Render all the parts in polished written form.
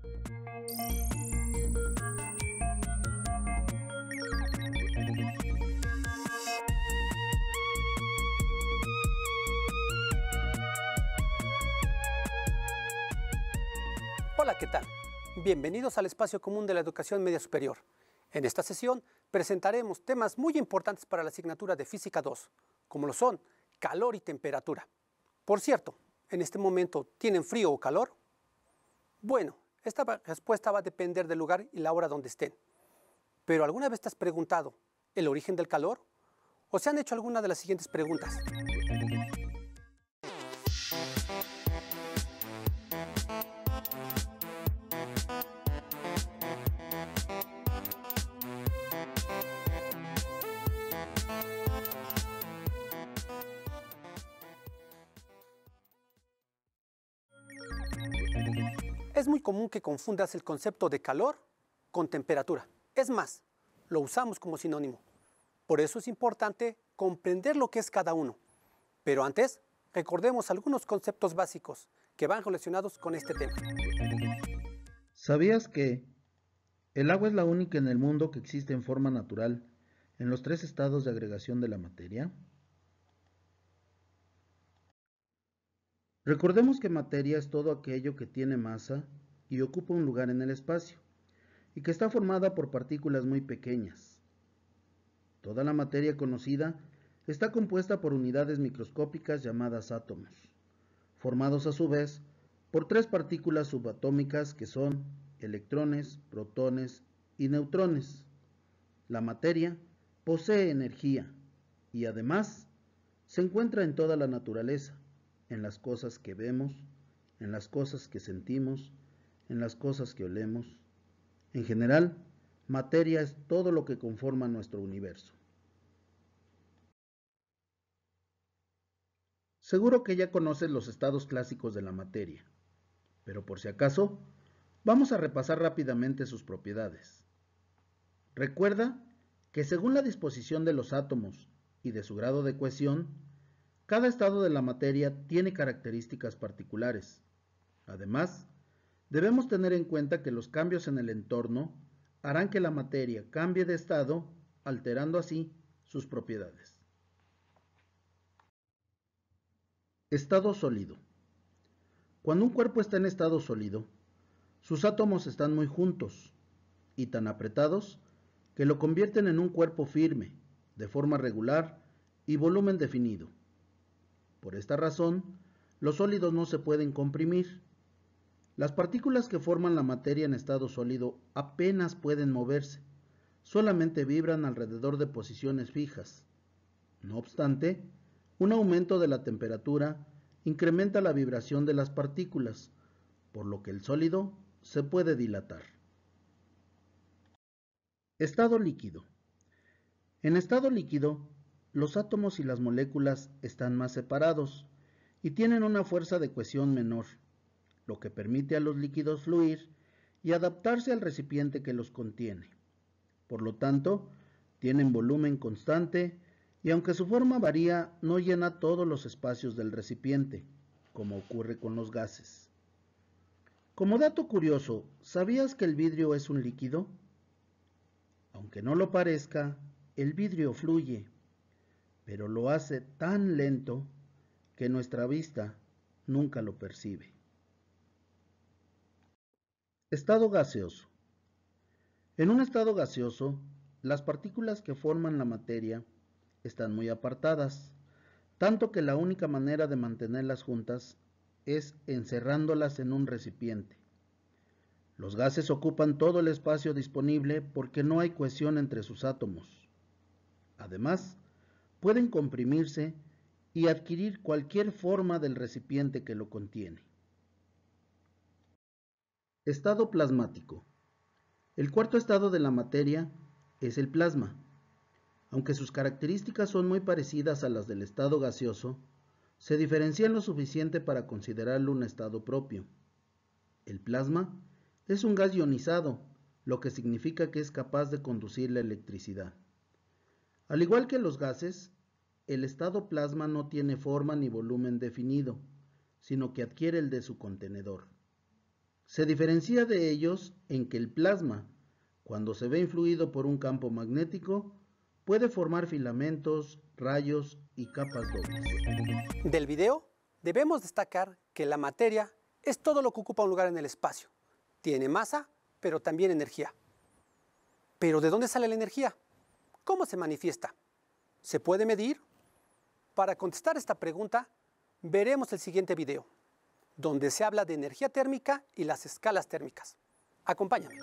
Hola, ¿qué tal? Bienvenidos al espacio común de la educación media superior. En esta sesión presentaremos temas muy importantes para la asignatura de Física 2, como lo son calor y temperatura. Por cierto, ¿en este momento tienen frío o calor? Bueno, esta respuesta va a depender del lugar y la hora donde estén. Pero ¿alguna vez te has preguntado el origen del calor? ¿O se han hecho alguna de las siguientes preguntas? Es muy común que confundas el concepto de calor con temperatura. Es más, lo usamos como sinónimo. Por eso es importante comprender lo que es cada uno. Pero antes, recordemos algunos conceptos básicos que van relacionados con este tema. ¿Sabías que el agua es la única en el mundo que existe en forma natural en los 3 estados de agregación de la materia? Recordemos que materia es todo aquello que tiene masa y ocupa un lugar en el espacio, y que está formada por partículas muy pequeñas. Toda la materia conocida está compuesta por unidades microscópicas llamadas átomos, formados a su vez por 3 partículas subatómicas que son electrones, protones y neutrones. La materia posee energía y además se encuentra en toda la naturaleza, en las cosas que vemos, en las cosas que sentimos, en las cosas que olemos. En general, materia es todo lo que conforma nuestro universo. Seguro que ya conoces los estados clásicos de la materia, pero por si acaso, vamos a repasar rápidamente sus propiedades. Recuerda que según la disposición de los átomos y de su grado de cohesión, cada estado de la materia tiene características particulares. Además, debemos tener en cuenta que los cambios en el entorno harán que la materia cambie de estado, alterando así sus propiedades. Estado sólido. Cuando un cuerpo está en estado sólido, sus átomos están muy juntos y tan apretados que lo convierten en un cuerpo firme, de forma regular y volumen definido. Por esta razón, los sólidos no se pueden comprimir. Las partículas que forman la materia en estado sólido apenas pueden moverse, solamente vibran alrededor de posiciones fijas. No obstante, un aumento de la temperatura incrementa la vibración de las partículas, por lo que el sólido se puede dilatar. Estado líquido. En estado líquido, los átomos y las moléculas están más separados y tienen una fuerza de cohesión menor, lo que permite a los líquidos fluir y adaptarse al recipiente que los contiene. Por lo tanto, tienen volumen constante y aunque su forma varía, no llena todos los espacios del recipiente, como ocurre con los gases. Como dato curioso, ¿sabías que el vidrio es un líquido? Aunque no lo parezca, el vidrio fluye, pero lo hace tan lento que nuestra vista nunca lo percibe. Estado gaseoso. En un estado gaseoso, las partículas que forman la materia están muy apartadas, tanto que la única manera de mantenerlas juntas es encerrándolas en un recipiente. Los gases ocupan todo el espacio disponible porque no hay cohesión entre sus átomos. Además, pueden comprimirse y adquirir cualquier forma del recipiente que lo contiene. Estado plasmático. El cuarto estado de la materia es el plasma. Aunque sus características son muy parecidas a las del estado gaseoso, se diferencian lo suficiente para considerarlo un estado propio. El plasma es un gas ionizado, lo que significa que es capaz de conducir la electricidad. Al igual que los gases, el estado plasma no tiene forma ni volumen definido, sino que adquiere el de su contenedor. Se diferencia de ellos en que el plasma, cuando se ve influido por un campo magnético, puede formar filamentos, rayos y capas dobles. Del video debemos destacar que la materia es todo lo que ocupa un lugar en el espacio. Tiene masa, pero también energía. ¿Pero de dónde sale la energía? ¿Cómo se manifiesta? ¿Se puede medir? Para contestar esta pregunta, veremos el siguiente video, donde se habla de energía térmica y las escalas térmicas. Acompáñame.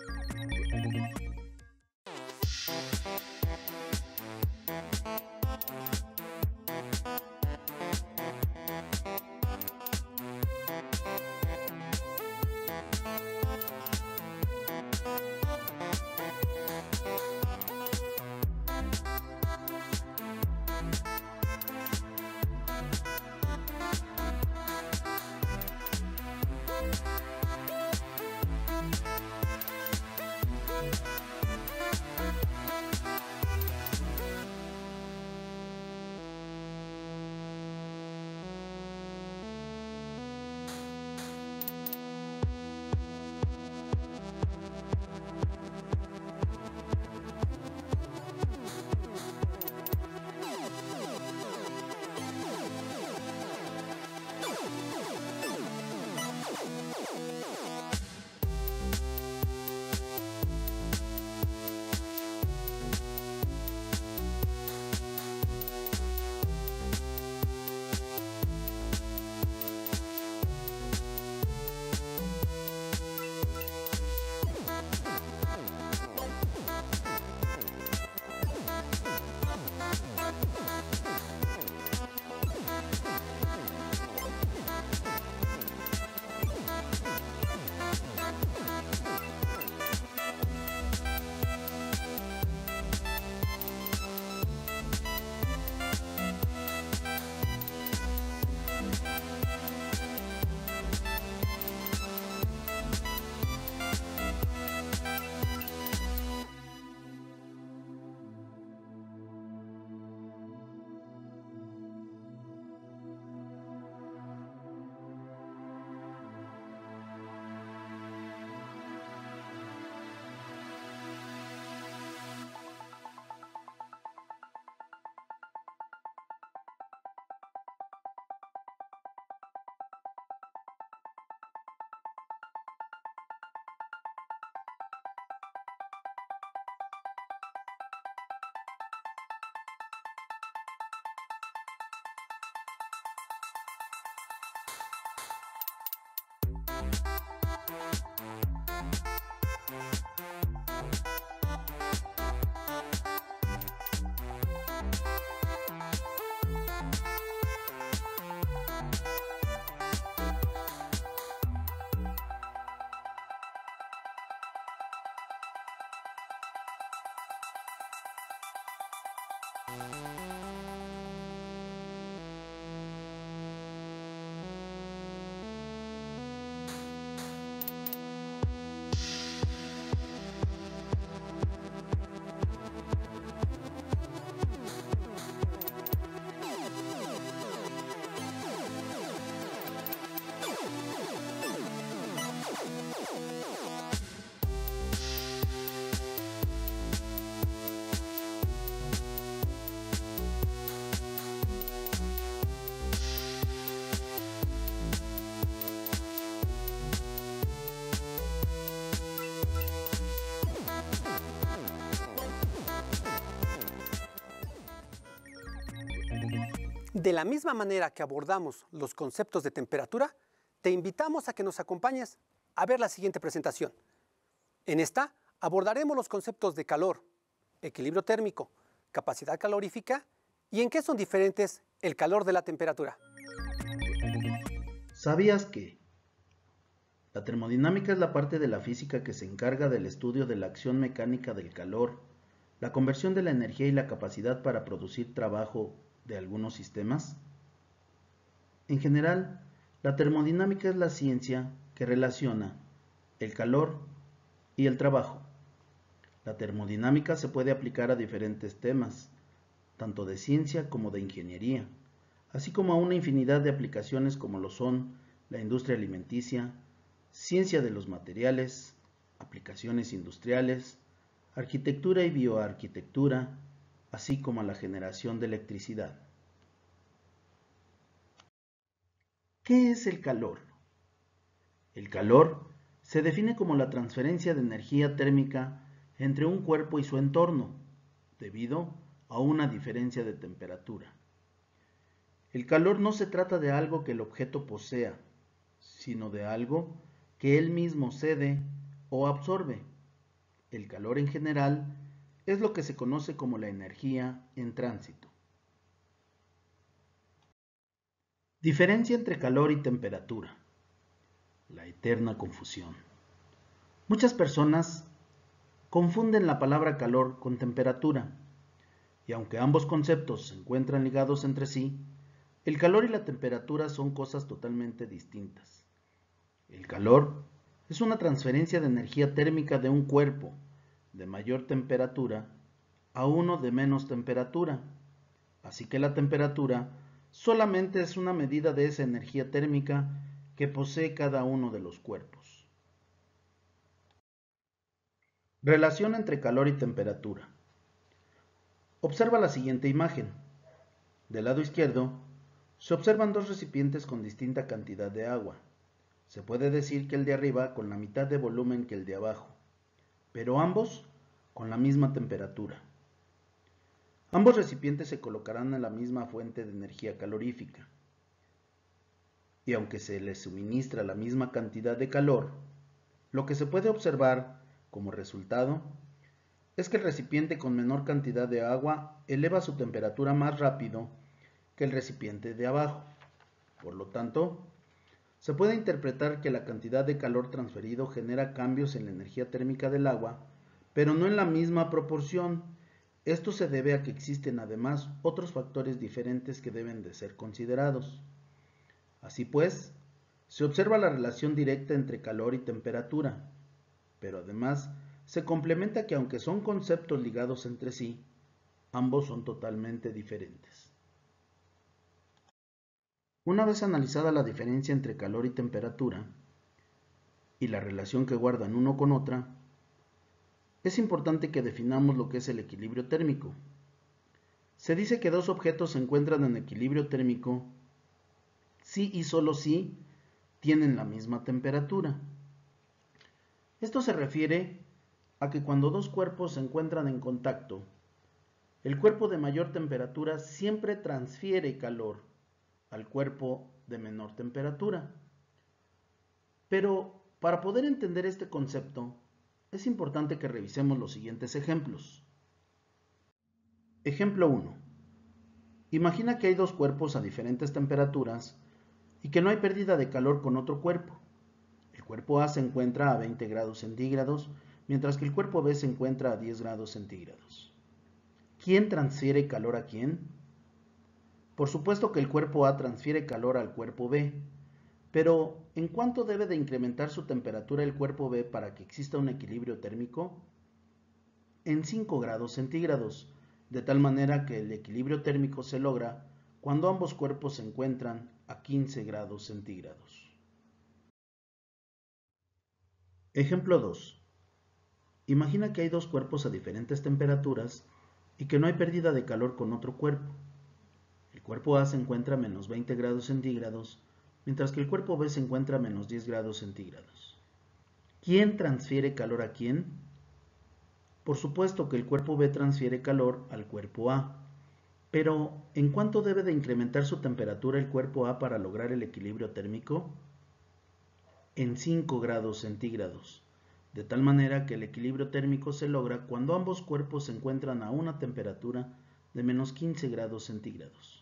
De la misma manera que abordamos los conceptos de temperatura, te invitamos a que nos acompañes a ver la siguiente presentación. En esta abordaremos los conceptos de calor, equilibrio térmico, capacidad calorífica y en qué son diferentes el calor de la temperatura. ¿Sabías que la termodinámica es la parte de la física que se encarga del estudio de la acción mecánica del calor, la conversión de la energía y la capacidad para producir trabajo de algunos sistemas? En general, la termodinámica es la ciencia que relaciona el calor y el trabajo. La termodinámica se puede aplicar a diferentes temas, tanto de ciencia como de ingeniería, así como a una infinidad de aplicaciones como lo son la industria alimenticia, ciencia de los materiales, aplicaciones industriales, arquitectura y bioarquitectura, así como a la generación de electricidad. ¿Qué es el calor? El calor se define como la transferencia de energía térmica entre un cuerpo y su entorno, debido a una diferencia de temperatura. El calor no se trata de algo que el objeto posea, sino de algo que él mismo cede o absorbe. El calor en general es lo que se conoce como la energía en tránsito. Diferencia entre calor y temperatura. La eterna confusión. Muchas personas confunden la palabra calor con temperatura, y aunque ambos conceptos se encuentran ligados entre sí, el calor y la temperatura son cosas totalmente distintas. El calor es una transferencia de energía térmica de un cuerpo de mayor temperatura a uno de menos temperatura, así que la temperatura solamente es una medida de esa energía térmica que posee cada uno de los cuerpos. Relación entre calor y temperatura. Observa la siguiente imagen. Del lado izquierdo se observan dos recipientes con distinta cantidad de agua. Se puede decir que el de arriba con la mitad de volumen que el de abajo, pero ambos con la misma temperatura. Ambos recipientes se colocarán en la misma fuente de energía calorífica. Y aunque se les suministra la misma cantidad de calor, lo que se puede observar como resultado es que el recipiente con menor cantidad de agua eleva su temperatura más rápido que el recipiente de abajo. Por lo tanto, se puede interpretar que la cantidad de calor transferido genera cambios en la energía térmica del agua, pero no en la misma proporción. Esto se debe a que existen además otros factores diferentes que deben de ser considerados. Así pues, se observa la relación directa entre calor y temperatura, pero además se complementa que aunque son conceptos ligados entre sí, ambos son totalmente diferentes. Una vez analizada la diferencia entre calor y temperatura y la relación que guardan uno con otra, es importante que definamos lo que es el equilibrio térmico. Se dice que dos objetos se encuentran en equilibrio térmico si y solo si tienen la misma temperatura. Esto se refiere a que cuando dos cuerpos se encuentran en contacto, el cuerpo de mayor temperatura siempre transfiere calor al cuerpo de menor temperatura. Pero para poder entender este concepto, es importante que revisemos los siguientes ejemplos. Ejemplo 1. Imagina que hay dos cuerpos a diferentes temperaturas y que no hay pérdida de calor con otro cuerpo. El cuerpo A se encuentra a 20 grados centígrados, mientras que el cuerpo B se encuentra a 10 grados centígrados. ¿Quién transfiere calor a quién? Por supuesto que el cuerpo A transfiere calor al cuerpo B, pero ¿en cuánto debe de incrementar su temperatura el cuerpo B para que exista un equilibrio térmico? En 5 grados centígrados, de tal manera que el equilibrio térmico se logra cuando ambos cuerpos se encuentran a 15 grados centígrados. Ejemplo 2. Imagina que hay dos cuerpos a diferentes temperaturas y que no hay pérdida de calor con otro cuerpo. El cuerpo A se encuentra a menos 20 grados centígrados, mientras que el cuerpo B se encuentra a menos 10 grados centígrados. ¿Quién transfiere calor a quién? Por supuesto que el cuerpo B transfiere calor al cuerpo A, pero ¿en cuánto debe de incrementar su temperatura el cuerpo A para lograr el equilibrio térmico? En 5 grados centígrados, de tal manera que el equilibrio térmico se logra cuando ambos cuerpos se encuentran a una temperatura de menos 15 grados centígrados.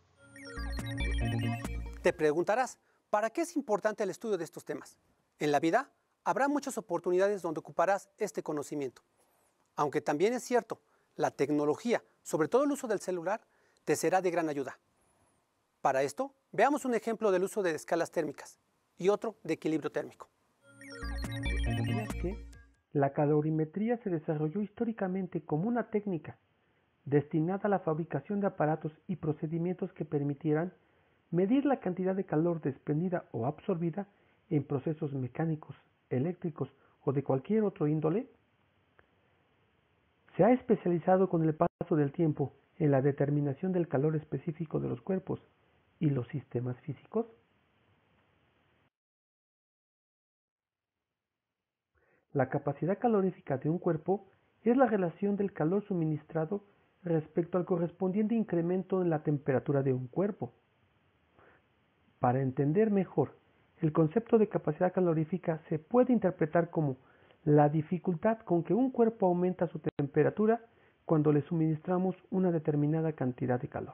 Te preguntarás, ¿para qué es importante el estudio de estos temas? En la vida habrá muchas oportunidades donde ocuparás este conocimiento. Aunque también es cierto, la tecnología, sobre todo el uso del celular, te será de gran ayuda. Para esto, veamos un ejemplo del uso de escalas térmicas y otro de equilibrio térmico. ¿Sabías que la calorimetría se desarrolló históricamente como una técnica destinada a la fabricación de aparatos y procedimientos que permitieran medir la cantidad de calor desprendida o absorbida en procesos mecánicos, eléctricos o de cualquier otro índole? Se ha especializado con el paso del tiempo en la determinación del calor específico de los cuerpos y los sistemas físicos. La capacidad calorífica de un cuerpo es la relación del calor suministrado respecto al correspondiente incremento en la temperatura de un cuerpo. Para entender mejor, el concepto de capacidad calorífica se puede interpretar como la dificultad con que un cuerpo aumenta su temperatura cuando le suministramos una determinada cantidad de calor.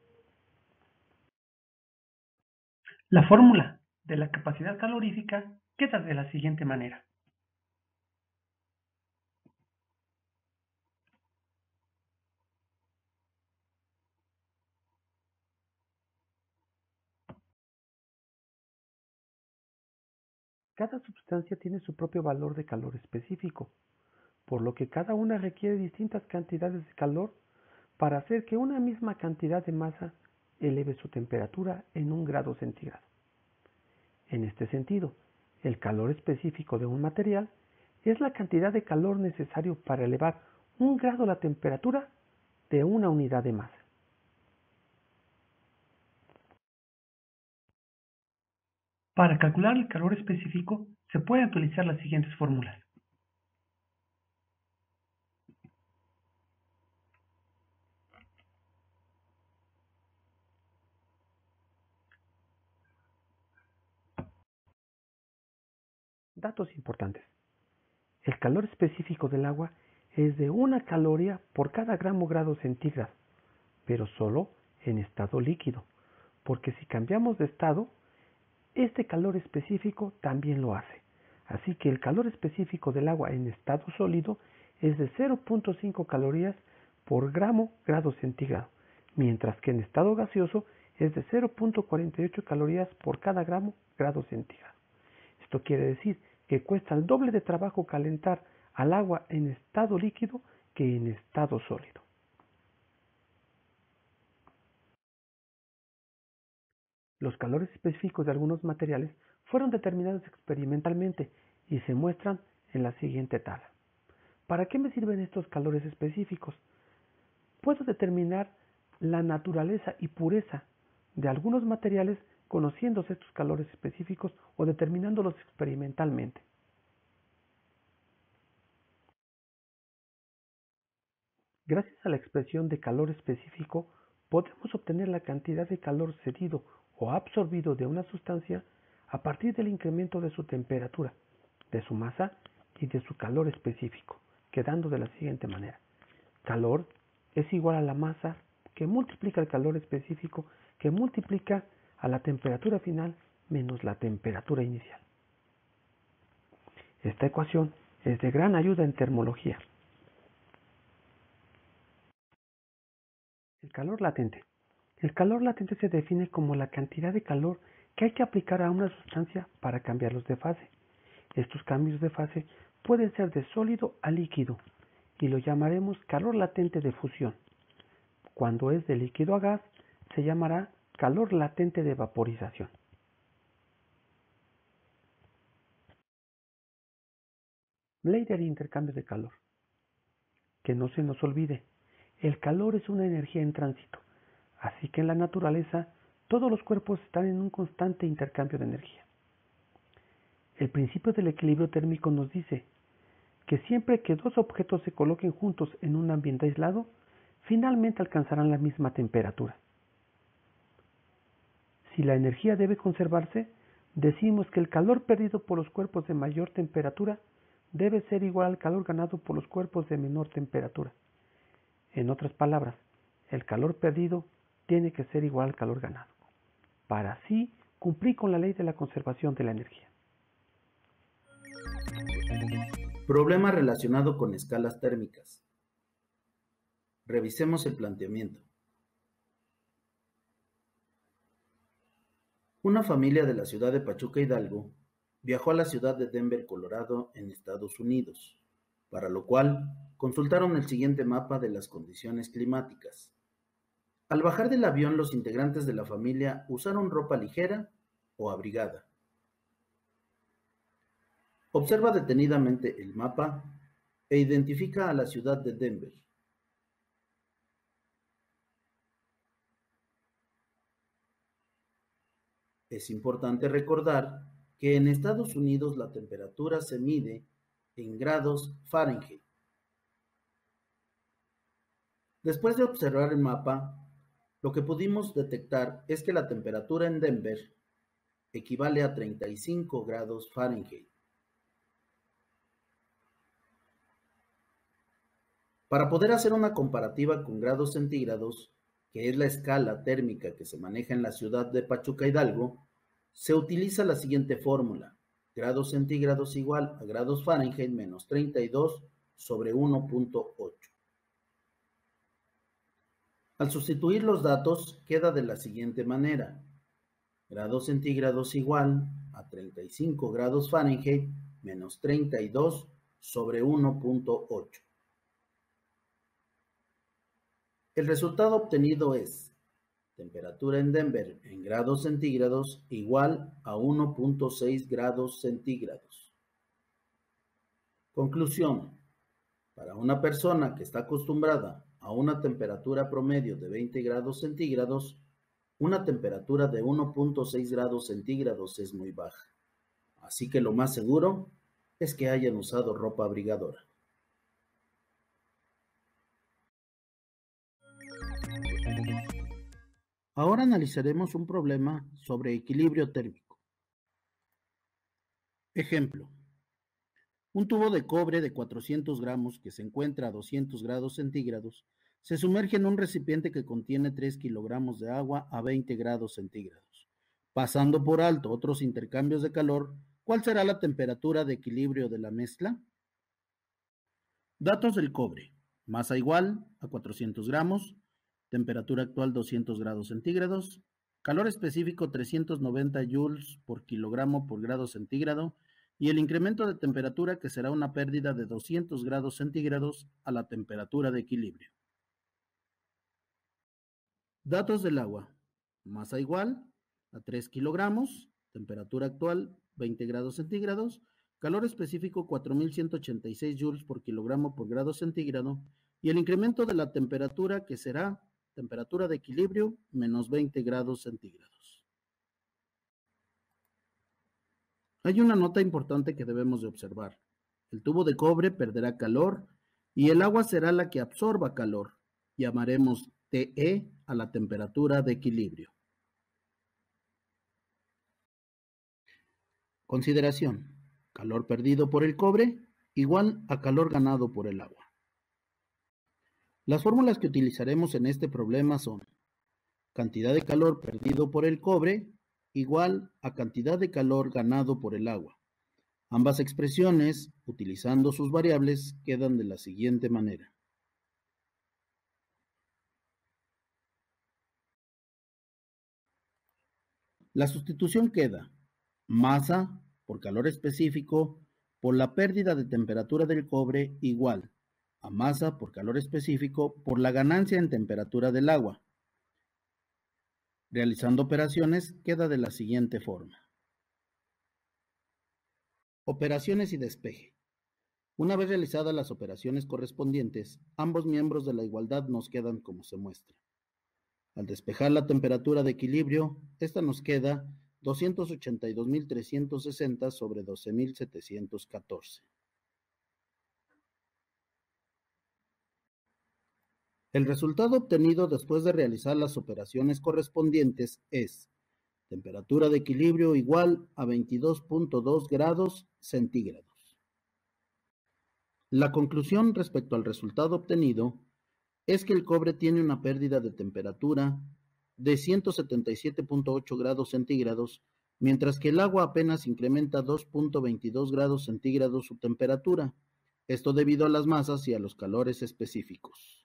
La fórmula de la capacidad calorífica queda de la siguiente manera. Cada sustancia tiene su propio valor de calor específico, por lo que cada una requiere distintas cantidades de calor para hacer que una misma cantidad de masa eleve su temperatura en 1 grado centígrado. En este sentido, el calor específico de un material es la cantidad de calor necesario para elevar 1 grado la temperatura de una unidad de masa. Para calcular el calor específico se pueden utilizar las siguientes fórmulas. Datos importantes. El calor específico del agua es de 1 caloría por cada grado centígrado, pero solo en estado líquido, porque si cambiamos de estado, este calor específico también lo hace. Así que el calor específico del agua en estado sólido es de 0.5 calorías por grado centígrado, mientras que en estado gaseoso es de 0.48 calorías por cada grado centígrado. Esto quiere decir que cuesta el doble de trabajo calentar al agua en estado líquido que en estado sólido. Los calores específicos de algunos materiales fueron determinados experimentalmente y se muestran en la siguiente tabla. ¿Para qué me sirven estos calores específicos? Puedo determinar la naturaleza y pureza de algunos materiales conociéndose estos calores específicos o determinándolos experimentalmente. Gracias a la expresión de calor específico, podemos obtener la cantidad de calor cedido o absorbido de una sustancia a partir del incremento de su temperatura, de su masa y de su calor específico, quedando de la siguiente manera. Calor es igual a la masa que multiplica el calor específico que multiplica a la temperatura final menos la temperatura inicial. Esta ecuación es de gran ayuda en termología. El calor latente. El calor latente se define como la cantidad de calor que hay que aplicar a una sustancia para cambiarlos de fase. Estos cambios de fase pueden ser de sólido a líquido y lo llamaremos calor latente de fusión. Cuando es de líquido a gas, se llamará calor latente de vaporización. Ley del intercambio de calor. Que no se nos olvide, el calor es una energía en tránsito, así que en la naturaleza todos los cuerpos están en un constante intercambio de energía. El principio del equilibrio térmico nos dice que siempre que dos objetos se coloquen juntos en un ambiente aislado, finalmente alcanzarán la misma temperatura. Si la energía debe conservarse, decimos que el calor perdido por los cuerpos de mayor temperatura debe ser igual al calor ganado por los cuerpos de menor temperatura. En otras palabras, el calor perdido tiene que ser igual al calor ganado, para así cumplir con la ley de la conservación de la energía. Problema relacionado con escalas térmicas. Revisemos el planteamiento. Una familia de la ciudad de Pachuca Hidalgo viajó a la ciudad de Denver, Colorado, en Estados Unidos, para lo cual consultaron el siguiente mapa de las condiciones climáticas. Al bajar del avión, los integrantes de la familia usaron ropa ligera o abrigada. Observa detenidamente el mapa e identifica a la ciudad de Denver. Es importante recordar que en Estados Unidos la temperatura se mide en grados Fahrenheit. Después de observar el mapa, lo que pudimos detectar es que la temperatura en Denver equivale a 35 grados Fahrenheit. Para poder hacer una comparativa con grados centígrados, que es la escala térmica que se maneja en la ciudad de Pachuca Hidalgo, se utiliza la siguiente fórmula: grados centígrados igual a grados Fahrenheit menos 32 sobre 1.8. Al sustituir los datos, queda de la siguiente manera: grados centígrados igual a 35 grados Fahrenheit menos 32 sobre 1.8. El resultado obtenido es temperatura en Denver en grados centígrados igual a 1.6 grados centígrados. Conclusión: para una persona que está acostumbrada a una temperatura promedio de 20 grados centígrados, una temperatura de 1.6 grados centígrados es muy baja. Así que lo más seguro es que hayan usado ropa abrigadora. Ahora analizaremos un problema sobre equilibrio térmico. Ejemplo: un tubo de cobre de 400 gramos que se encuentra a 200 grados centígrados se sumerge en un recipiente que contiene 3 kilogramos de agua a 20 grados centígrados. Pasando por alto otros intercambios de calor, ¿cuál será la temperatura de equilibrio de la mezcla? Datos del cobre: masa igual a 400 gramos, temperatura actual 200 grados centígrados, calor específico 390 joules por kilogramo por grado centígrado, y el incremento de temperatura que será una pérdida de 200 grados centígrados a la temperatura de equilibrio. Datos del agua: masa igual a 3 kilogramos, temperatura actual 20 grados centígrados, calor específico 4186 joules por kilogramo por grado centígrado, y el incremento de la temperatura que será temperatura de equilibrio menos 20 grados centígrados. Hay una nota importante que debemos de observar: el tubo de cobre perderá calor y el agua será la que absorba calor. Llamaremos TE a la temperatura de equilibrio. Consideración: calor perdido por el cobre igual a calor ganado por el agua. Las fórmulas que utilizaremos en este problema son: cantidad de calor perdido por el cobre igual a cantidad de calor ganado por el agua. Ambas expresiones, utilizando sus variables, quedan de la siguiente manera. La sustitución queda: masa por calor específico por la pérdida de temperatura del cobre igual a masa por calor específico por la ganancia en temperatura del agua. Realizando operaciones queda de la siguiente forma. Operaciones y despeje. Una vez realizadas las operaciones correspondientes, ambos miembros de la igualdad nos quedan como se muestra. Al despejar la temperatura de equilibrio, esta nos queda 282.360 sobre 12.714. El resultado obtenido después de realizar las operaciones correspondientes es temperatura de equilibrio igual a 22.2 grados centígrados. La conclusión respecto al resultado obtenido es que el cobre tiene una pérdida de temperatura de 177.8 grados centígrados, mientras que el agua apenas incrementa 2.22 grados centígrados su temperatura, esto debido a las masas y a los calores específicos.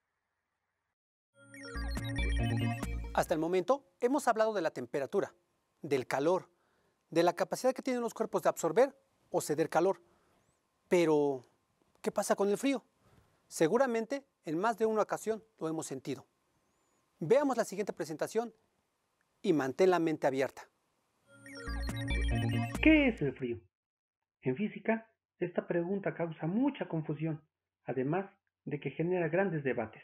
Hasta el momento hemos hablado de la temperatura, del calor, de la capacidad que tienen los cuerpos de absorber o ceder calor. Pero, ¿qué pasa con el frío? Seguramente en más de una ocasión lo hemos sentido. Veamos la siguiente presentación y mantén la mente abierta. ¿Qué es el frío? En física, esta pregunta causa mucha confusión, además de que genera grandes debates.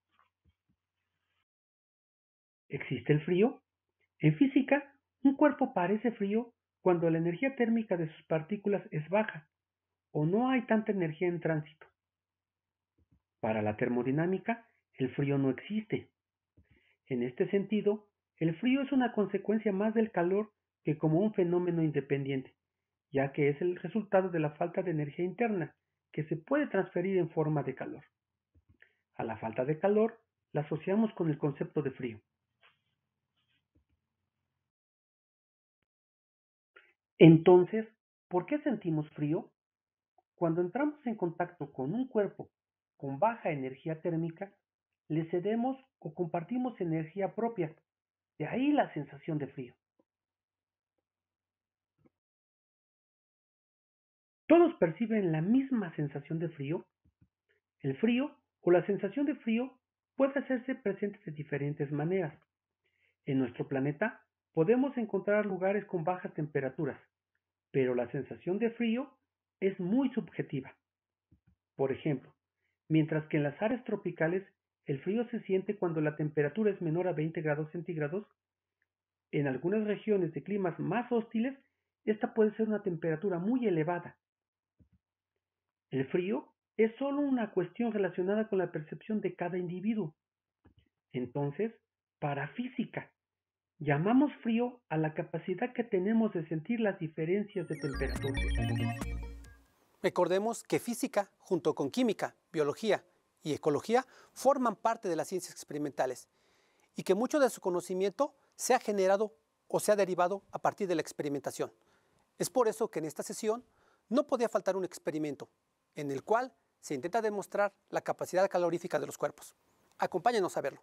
¿Existe el frío? En física, un cuerpo parece frío cuando la energía térmica de sus partículas es baja o no hay tanta energía en tránsito. Para la termodinámica, el frío no existe. En este sentido, el frío es una consecuencia más del calor que como un fenómeno independiente, ya que es el resultado de la falta de energía interna, que se puede transferir en forma de calor. A la falta de calor la asociamos con el concepto de frío. Entonces, ¿por qué sentimos frío? Cuando entramos en contacto con un cuerpo con baja energía térmica, le cedemos o compartimos energía propia, de ahí la sensación de frío. ¿Todos perciben la misma sensación de frío? El frío o la sensación de frío puede hacerse presente de diferentes maneras. En nuestro planeta podemos encontrar lugares con bajas temperaturas, pero la sensación de frío es muy subjetiva. Por ejemplo, mientras que en las áreas tropicales el frío se siente cuando la temperatura es menor a 20 grados centígrados, en algunas regiones de climas más hostiles, esta puede ser una temperatura muy elevada. El frío es solo una cuestión relacionada con la percepción de cada individuo. Entonces, para física, llamamos frío a la capacidad que tenemos de sentir las diferencias de temperatura. Recordemos que física, junto con química, biología y ecología, forman parte de las ciencias experimentales y que mucho de su conocimiento se ha generado o se ha derivado a partir de la experimentación. Es por eso que en esta sesión no podía faltar un experimento en el cual se intenta demostrar la capacidad calorífica de los cuerpos. Acompáñenos a verlo.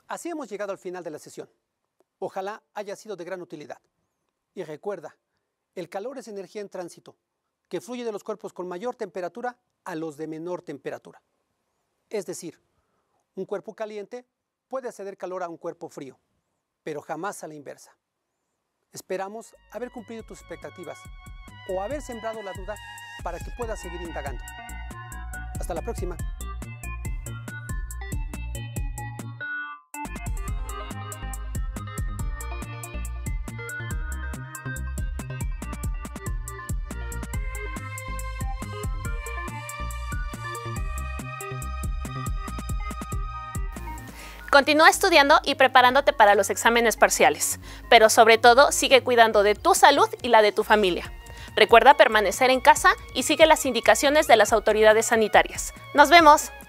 Así hemos llegado al final de la sesión. Ojalá haya sido de gran utilidad. Y recuerda, el calor es energía en tránsito, que fluye de los cuerpos con mayor temperatura a los de menor temperatura. Es decir, un cuerpo caliente puede ceder calor a un cuerpo frío, pero jamás a la inversa. Esperamos haber cumplido tus expectativas o haber sembrado la duda para que puedas seguir indagando. Hasta la próxima. Continúa estudiando y preparándote para los exámenes parciales, pero sobre todo sigue cuidando de tu salud y la de tu familia. Recuerda permanecer en casa y sigue las indicaciones de las autoridades sanitarias. ¡Nos vemos!